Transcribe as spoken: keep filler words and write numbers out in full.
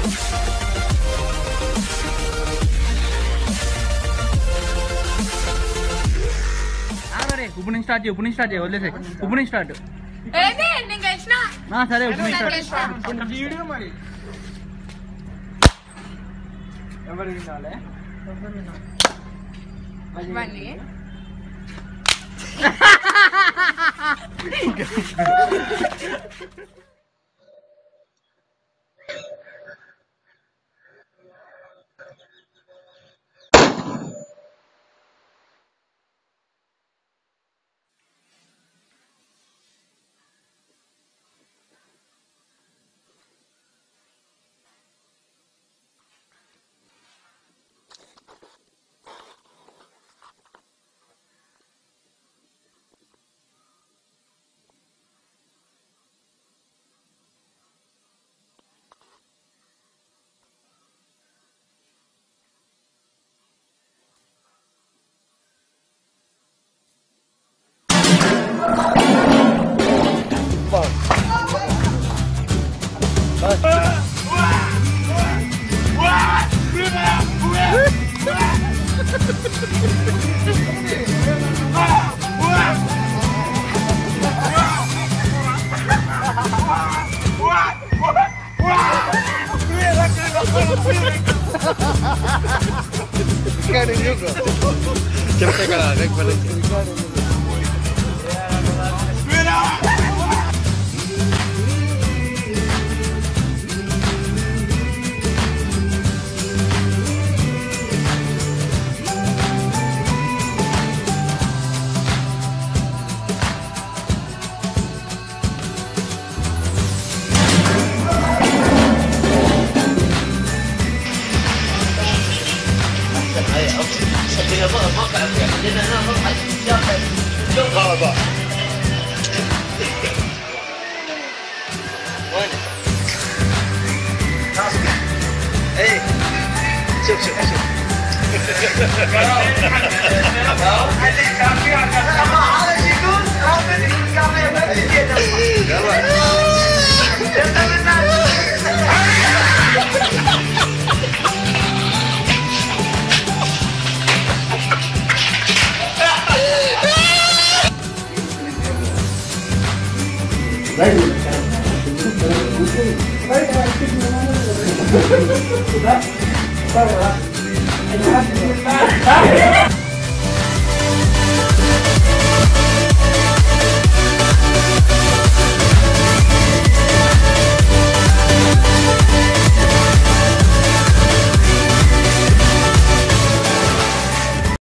ఇప్పుడు నుంచి స్టార్ట్ చేయి ఇప్పుడు నుంచి స్టార్ట్ చేయి వదిలేసే ఇప్పుడు నుంచి స్టార్ట్ సరే ఇప్పుడు నుంచి స్టార్ట్ వీడియో మరి ఎవరు వినాలి Cepet kalau ada balik. Hey, cuk cuk cuk. Kalau ada kami akan sama ada situ, kami di kami berarti dia dapat. Jangan benar. Baik.